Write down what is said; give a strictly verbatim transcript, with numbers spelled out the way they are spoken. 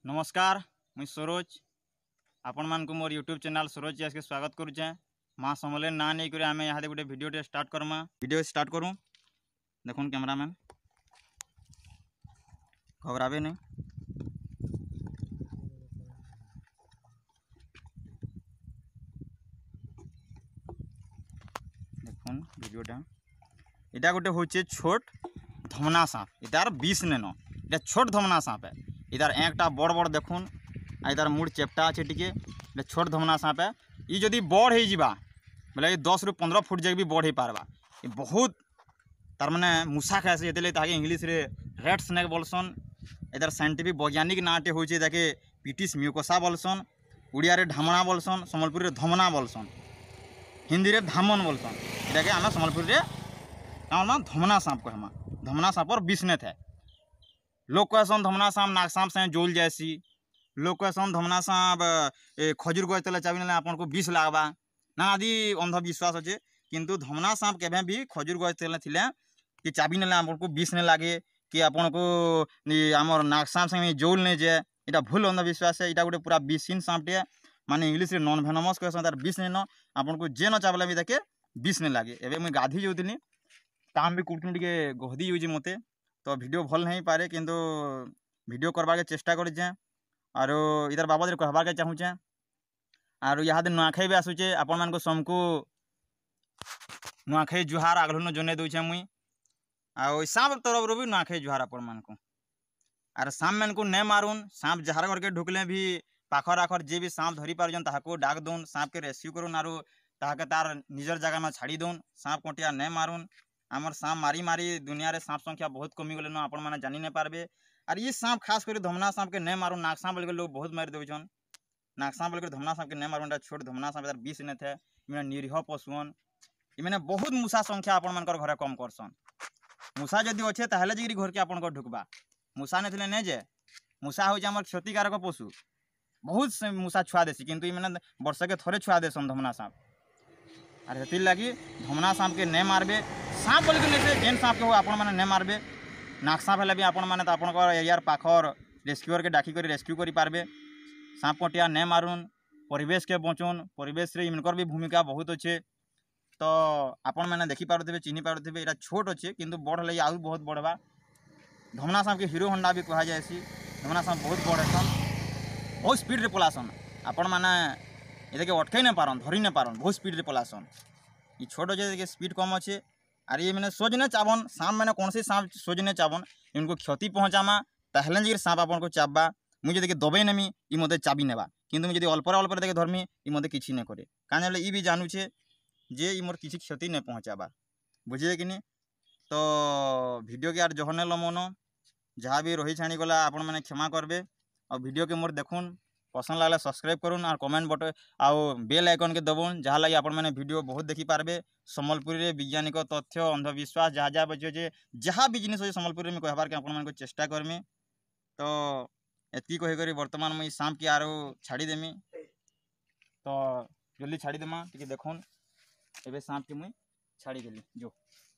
नमस्कार मुई सरोज आपण मान को मोर यूट्यूब चैनल सरोज के स्वागत करुचे। माँ समले ना नहीं करे आम यहाँ गोटे वीडियो स्टार्ट करमा वीडियो स्टार्ट करूँ। देखुन कैमरामैन घबरावे नहीं। देखुन वीडियोटा इटा गोटे हूँ छोट धमना सांप। इतार बीस नेन इटा छोट धमना सांप है। इधर एकटा बड़ बड़ देखुन इधर मुड़ चेप्टा अच्छे टिके छोट धमना सांप है। ये जदि बड़ हो जावा बोले दस रु पंद्रह फुट जगह भी बड़ हो पारबा। ये बहुत तार माने मूसा खाएसे ये इंग्लीश रे रेड स्नेक बोलसन। इधर साइंटिफिक वैज्ञानिक नाटे हूँ पिटिस म्यूकोसा बोलसन। उड़िया रे ढामना बोलसन, सम्बलपुरी रे धमना बोलसन, हिंदी रे धामन बोलसन। इटाके आम सम्बलपुरी रे धमना सांप कहमा। धमना सांप और बीस ने थे। लोग कहसन धमना सांप नाग सांप से जोल जाएसी। लोग कहसन धमना सांप खजूर गज तले चाबी ना आपन को विष लागबा ना आदि अंधविश्वास अच्छे। किंतु धमना सांप केबे भी खजूर गज तले थिले कि चाबी नेले आपन को विष ने लागे कि आपन को आमर नाग सांप से जोल नहीं जाए। इटा भूल अंधविश्वास है। इटा गोटे पूरा विषहीन सांपटे माने इंग्लीश रे नॉन भेनमस कहसन। तार विष नहीं न आपन को जे न चाबले भी देखे विष नहीं लागे। एबे मुई गाधी जोतिनी काम भी कुटुन टिके गहदी होजी मते तो वीडियो भल नहीं पारे किंतु वीडियो करबार के चेष्टा करें। और इधर बाबद रे कहबार के चाहूचे। और यहाँ नुआखाई भी आसूचे आपण मान को समको नुआखाई जुहार आगलुन जने दूचे मुई। आ सांप तरफ रो भी नुआखाई जुहार आपण मान को। आर सांप मान को नहीं मारुन। सांप जहार घर के ढुकले भी पाखर आखर जे भी सांप धरी पारजन ताहाको डाक दउन, सांप के रेस्क्यू करुन आरो ताहाके तार निजर जगह में छाड़ी दउन। सांप कोटिया नहीं मारुन। आमर सांप मारी मारी दुनिया रे सांप संख्या बहुत कमी गले न आपण माने जानी नहीं पारबे। और ये सांप खास कर धमना सांप के नहीं मारुन। नाग सांप बोल के लोग बहुत मार देउछन। नाग सांप बोल के धमना सांप के नहीं मारुन। छोट धमना सांप इधर बीस ने थे। इमे निरीह पशुन इमे बहुत मूसा संख्या आपण मानकर घरे कम करसन। मूसा जदि अच्छे ताहले जिगिरी घर के आपण को ढुकबा। मूसा ने थिले नहीं जे मूसा हो आमर क्षतिकारक पशु। बहुत मूसा छुआ देसी किंतु इमे वर्ष के थोड़े छुआ देसन धमना सांप। और हेतिर लगी धमना सांप के नहीं मारबे। सांप बोल के जेन सांप के हो आपण माने नहीं मारबे। नाग सांप हेले भी आपण माने आपण एरियार पाखर रेस्क्यूअर के डाकी कर रेस्क्यू करि पारबे। सांप कोटिया नहीं मारुन। परिवेश के बचुन। परिवेश रे इनकर भी भूमिका बहुत अच्छे। तो आपण माने देखि पारुथिबे चिन्हि पारुथिबे एटा छोट अच्छे किंतु बड़ हले आउ बहुत बड़बा। धमना सांप के हीरो होंडा भी कहा जायसी। धमना सांप बहुत बड़ हसन। बहुत स्पीड रे पलासन। आपण माने एदे के अटकै नहीं पारन, धरि नहीं पारन। बहुत स्पीड रे पलासन। ये छोट अच्छे के स्पीड कम अच्छे। और ये मैंने सोचने चाबन सांप मैंने कौन सी सांप सोचने चाबन इनको क्षति पहुँचामा ताहले जी सांप आपन को चाबा। मुझे देखे दबे नेमी ये मते चाबी नेबा किंतु मुझे अल्पर अल्पर देखे धर्मी ये मते किसी नहीं करे। कान ये भी जानूचे जे ये मोर किसी क्षति नहीं पहुँचाबा। बुझे कि नहीं। तो वीडियो के यार जहने लमन जहाँ भी रही छाणी गला आपण मैंने क्षमा करबे। और वीडियो के मोर देखुन पसंद लगला सब्सक्राइब करुन और कमेंट बटन आउ बेल आइकन के दबुन जहाँ लगी आपण मैंने वीडियो बहुत देखी पारबे। सम्बलपुरी रे वैज्ञानिक तथ्य अंधविश्वास जहाँ जहाँ बचे जे जहाँ भी जिनिस सम्बलपुरी में कहबार के आपण को चेष्टा करमी। तो एति कही करी वर्तमान मुई सांप के आरो छाड़ी देमी। तो जल्दी छाड़ी देमा टिके देखुन एबे सांप के मुई छाड़ी देली जो।